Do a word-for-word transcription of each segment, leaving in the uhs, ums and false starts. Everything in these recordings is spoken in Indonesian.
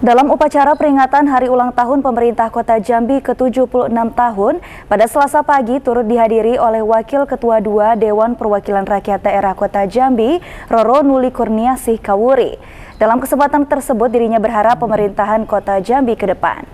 Dalam upacara peringatan Hari Ulang Tahun Pemerintah Kota Jambi ke tujuh puluh enam tahun, pada Selasa pagi turut dihadiri oleh Wakil Ketua dua Dewan Perwakilan Rakyat Daerah Kota Jambi, Roro Nuli Kurniasih Kawuri. Dalam kesempatan tersebut, dirinya berharap pemerintahan Kota Jambi ke depan.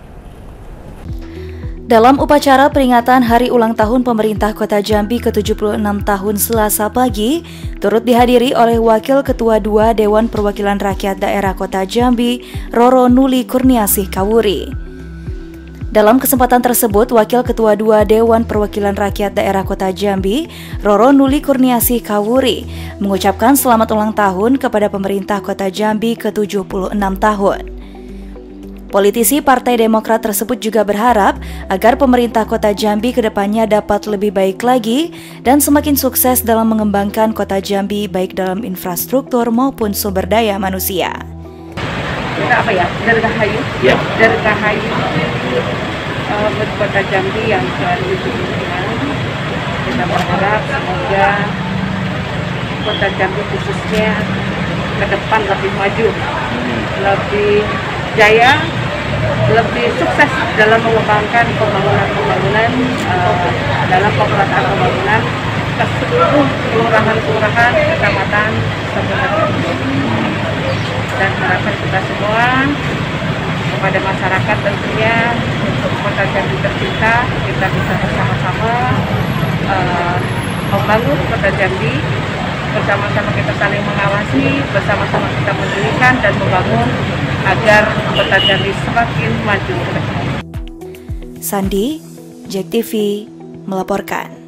Dalam upacara peringatan Hari Ulang Tahun Pemerintah Kota Jambi ke tujuh puluh enam tahun Selasa pagi, turut dihadiri oleh Wakil Ketua dua Dewan Perwakilan Rakyat Daerah Kota Jambi, Roro Nuli Kurniasih Kawuri. Dalam kesempatan tersebut, Wakil Ketua dua Dewan Perwakilan Rakyat Daerah Kota Jambi, Roro Nuli Kurniasih Kawuri, mengucapkan selamat ulang tahun kepada pemerintah Kota Jambi ke tujuh puluh enam tahun. Politisi Partai Demokrat tersebut juga berharap agar pemerintah Kota Jambi ke depannya dapat lebih baik lagi dan semakin sukses dalam mengembangkan Kota Jambi baik dalam infrastruktur maupun sumber daya manusia. Kita apa ya? Dirgahayu, ya. Dirgahayu uh, buat Kota Jambi yang selalu dibutuhkan. Kita berharap semoga Kota Jambi khususnya ke depan lebih maju, lebih jaya, lebih sukses dalam mengembangkan pembangunan-pembangunan uh, dalam pemerataan pembangunan ke seluruh kelurahan-kelurahan, kecamatan, kabupaten. Dan harapan kita semua kepada masyarakat tentunya untuk Kota Jambi tercinta, kita bisa bersama-sama uh, membangun Kota Jambi, bersama-sama kita saling mengawasi, bersama-sama kita mendirikan dan membangun agar Kota Jambi semakin maju ke depan. Sandi, Jack T V melaporkan.